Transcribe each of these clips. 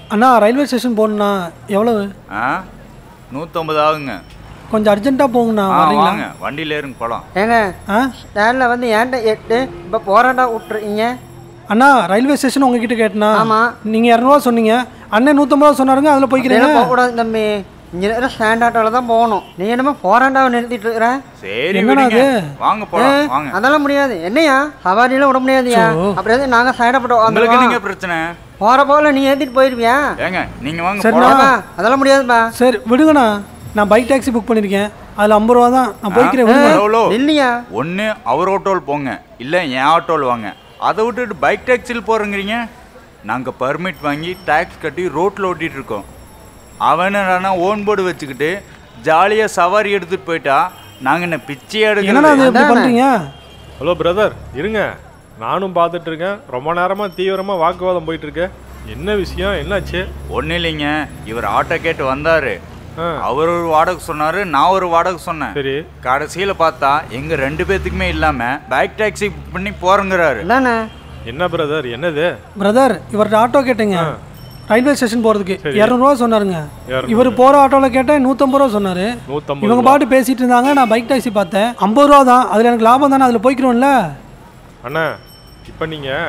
அண்ணா railway station போகணுண்ணா. எவ்வளவு? 150 ஆகுங்க. கொஞ்சம் அர்ஜென்ட்டாக போங்கண்ணா. வாங்க வண்டியில் ஏறுங்க போகலாம். ஏங்க ஸ்டாண்டில் வந்து ஏன்ட்ட 8 இப்போ போராட்டா விட்டுருக்கீங்க? அண்ணா ரயில்வே ஸ்டேஷன் உங்ககிட்ட கேட்டேண்ணா. ஆமாம். நீங்கள் 200 சொன்னீங்க, அண்ணன் 150 சொன்னாருங்க. அதில் போய்க்கிறீங்க. போகக்கூடாது தம்பி, இங்கே இருக்கிற ஸ்டாண்ட் ஆட்டோவில் தான் போகணும். நீ என்னமோ போராட்டாவை நிறுத்திட்டு இருக்கிற. சரி வாங்க போகலாம் வாங்க. அதெல்லாம் முடியாது. என்னையா சவாரியில் விட முடியாதுயா. அப்படியே நாங்கள் சைடப்பட்டு உங்களுக்கு நீங்க பிரச்சனை போகிற போகல நீ ஏற்றிட்டு போயிருவியா? ஏங்க நீங்கள் வாங்க. சரிண்ணா அதெல்லாம் முடியாதுப்பா. சரி விடுங்கண்ணா, நான் பைக் டாக்ஸி புக் பண்ணியிருக்கேன். அதில் 50 ரூபா தான். நான் போய்க்கிறேன். இல்லையா? ஒன்று அவர் ஆட்டோவில் போங்க, இல்லை என் ஆட்டோவில் வாங்க. அதை விட்டுட்டு பைக் டாக்ஸியில் போகிறேங்கிறீங்க. நாங்கள் பர்மிட் வாங்கி டேக்ஸ் கட்டி ரோட்டில் ஓட்டிகிட்டு இருக்கோம். அவனா ஓன் போர்டு வச்சுக்கிட்டு ஜாலியாக சவாரி எடுத்துகிட்டு போயிட்டா நாங்கள் என்ன பிச்சையாக எடுக்கிறோம் பண்ணுறீங்க? ஹலோ பிரதர், இருங்க, நானும் பார்த்துட்டு இருக்கேன். ரொம்ப நேரமாக தீவிரமாக வாக்குவாதம் போயிட்டுருக்கு. என்ன விஷயம், என்னாச்சு? ஒன்றும் இல்லைங்க, இவர் ஆட்டோ கேட்டு வந்தார். அவர் ஒரு வாடகை சொன்னார், நான் ஒரு வாடகை சொன்னேன். சரி, கடைசியில் பார்த்தா எங்கள் 2 பேர்த்துக்குமே இல்லாமல் பைக் டாக்ஸி புக் பண்ணி போகிறேங்கிறாரு. என்ன பிரதர், என்னது? பிரதர் இவர்கிட்ட ஆட்டோ கேட்டேங்க ரயில்வே ஸ்டேஷன் போகிறதுக்கு. 200 ரூபா சொன்னாருங்க. இவர் போகிற ஆட்டோவில் கேட்டேன் 150 ரூபா சொன்னார். இவங்க பாட்டு பேசிகிட்டு இருந்தாங்க. நான் பைக் டாக்ஸி பார்த்தேன். 50 ரூபா தான். அதில் எனக்கு லாபம் தானே, அதில் போய்க்கிறோம்ல. அண்ணா இப்போ நீங்கள்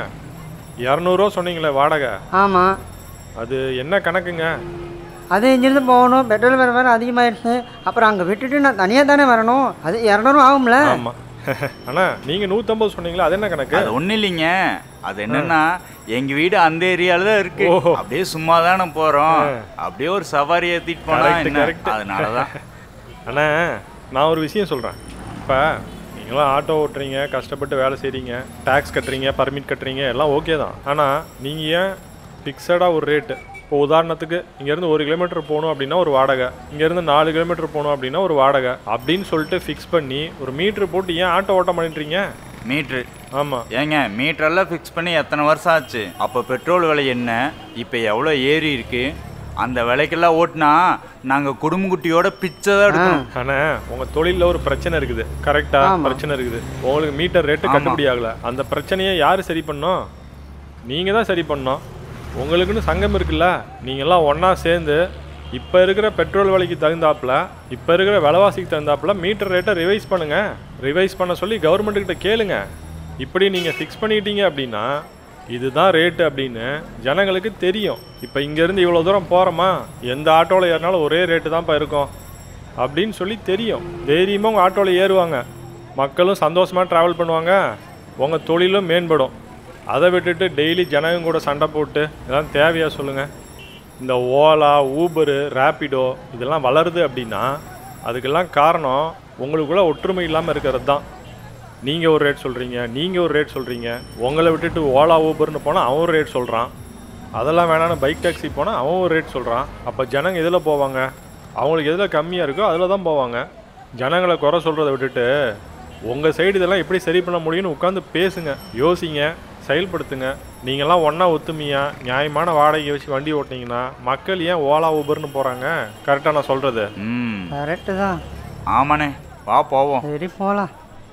200 ரூபா சொன்னீங்களே வாடகை? ஆமாம். அது என்ன கணக்குங்க? அது இங்கிருந்து போகணும், பெட்ரோல் வேறு அதிகமாகிடுச்சு. அப்புறம் அங்கே விட்டுட்டு நான் தனியாக தானே வரணும். அது 200 ஆகும்ல. ஆமாம். அண்ணா நீங்கள் 150 சொன்னீங்களா, அது என்ன கணக்கு? அது ஒன்றும் இல்லைங்க, அது என்னன்னா எங்கள் வீடு அந்த ஏரியாவில் தான் இருக்கு. அப்படியே சும்மா தானே போகிறோம், அப்படியே ஒரு சவாரி ஏற்றிட்டு போனால் அதனால தான். அண்ணா நான் ஒரு விஷயம் சொல்கிறேன். இப்போ நீங்களாம் ஆட்டோ ஓட்டுறீங்க, கஷ்டப்பட்டு வேலை செய்கிறீங்க, டேக்ஸ் கட்டுறீங்க, பர்மிட் கட்டுறீங்க, எல்லாம் ஓகே தான். ஆனால் நீங்கள் ஏன் ஃபிக்ஸடாக ஒரு ரேட்டு? இப்போ உதாரணத்துக்கு இங்கேருந்து 1 கிலோமீட்டர் போகணும் அப்படின்னா ஒரு வாடகை, இங்கேருந்து 4 கிலோமீட்டர் போகணும் அப்படின்னா ஒரு வாடகை அப்படின்னு சொல்லிட்டு ஃபிக்ஸ் பண்ணி ஒரு மீட்ரு போட்டு ஏன் ஆட்டோ ஓட்ட பண்ணிட்டுறீங்க? மீட்ரு? ஆமாம். ஏங்க மீட்டரெல்லாம் ஃபிக்ஸ் பண்ணி எத்தனை வருஷம் ஆச்சு? அப்போ பெட்ரோல் விலை என்ன, இப்போ எவ்வளோ ஏறி இருக்கு? அந்த விலைக்கெல்லாம் ஓட்டினா நாங்கள் குடும்ப குட்டியோட பிச்சை தான் எடுக்கணும். ஆனால் உங்கள் தொழிலில் ஒரு பிரச்சனை இருக்குது, கரெக்டாக பிரச்சனை இருக்குது. உங்களுக்கு மீட்டர் ரேட்டு கட்டுப்படி ஆகலை. அந்த பிரச்சனையை யார் சரி பண்ணோம்? நீங்கள் தான் சரி பண்ணோம். உங்களுக்குன்னு சங்கம் இருக்குல்ல, நீங்கள்லாம் ஒன்றா சேர்ந்து இப்போ இருக்கிற பெட்ரோல் விலைக்கு தகுந்தாப்புல, இப்போ இருக்கிற விலைவாசிக்கு தகுந்தாப்புல மீட்டர் ரேட்டை ரிவைஸ் பண்ணுங்கள். ரிவைஸ் பண்ண சொல்லி கவர்மெண்ட்டுக்கிட்ட கேளுங்க. இப்படி நீங்கள் ஃபிக்ஸ் பண்ணிக்கிட்டீங்க அப்படின்னா இதுதான் ரேட்டு அப்படின்னு ஜனங்களுக்கு தெரியும். இப்போ இங்கேருந்து இவ்வளோ தூரம் போகிறோமா, எந்த ஆட்டோவில் ஏறினாலும் ஒரே ரேட்டு தான்ப்பா இருக்கும் அப்படின்னு சொல்லி தெரியும். தைரியமாக உங்கள் ஆட்டோவில் ஏறுவாங்க, மக்களும் சந்தோஷமாக ட்ராவல் பண்ணுவாங்க, உங்கள் தொழிலும் மேம்படும். அதை விட்டுட்டு டெய்லி ஜனங்க கூட சண்டை போட்டு இதெல்லாம் தேவையாக சொல்லுங்கள்? இந்த ஓலா, ஊபரு, ரேப்பிடோ இதெல்லாம் வளருது அப்படின்னா அதுக்கெல்லாம் காரணம் உங்களுக்குள்ள ஒற்றுமை இல்லாமல் இருக்கிறது தான். நீங்கள் ஒரு ரேட் சொல்கிறீங்க, நீங்கள் ஒரு ரேட் சொல்கிறீங்க. உங்களை விட்டுட்டு ஓலா, ஊபர்னு போனால் அவன் ஒரு ரேட் சொல்கிறான். அதெல்லாம் வேணான்னு பைக் டாக்ஸி போனால் அவன் ஒரு ரேட் சொல்கிறான். அப்போ ஜனங்க எதில் போவாங்க? அவங்களுக்கு எதில் கம்மியாக இருக்கோ அதில் தான் போவாங்க. ஜனங்களை குறை சொல்கிறத விட்டுட்டு உங்கள் சைடு இதெல்லாம் எப்படி சரி பண்ண முடியும்னு உட்காந்து பேசுங்க, யோசிங்க, செயல்படுத்துங்க. நீங்கள்லாம் ஒன்றா ஒத்துமையாக நியாயமான வாடகை வச்சு வண்டி ஓட்டினீங்கன்னா மக்கள் ஏன் ஓலா ஊபர்னு போகிறாங்க? கரெக்டாக நான் சொல்கிறது? கரெக்டு தான். ஆமாண்ணே, வா போவோம். சரி போகலாம்.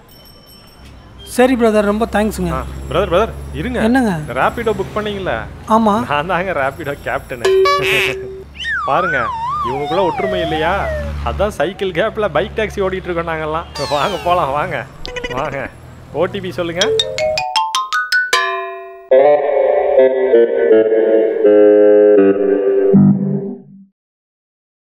சரி பிரதர், ரொம்ப தேங்க்ஸுங்க. பிரதர் இருங்க. என்னங்க? ரேப்பிடோ புக் பண்ணீங்களா? ஆமாம், நான் தாங்க ரேப்பிடோ கேப்டனு. பாருங்க, இவங்களுக்குள்ள ஒற்றுமை இல்லையா? அதான் சைக்கிள் கேப்பில் பைக் டாக்ஸி ஓடிட்டு இருக்கோம் நாங்கள்லாம். வாங்க போகலாம், வாங்க வாங்க. ஓடிபி சொல்லுங்கள். Thank you.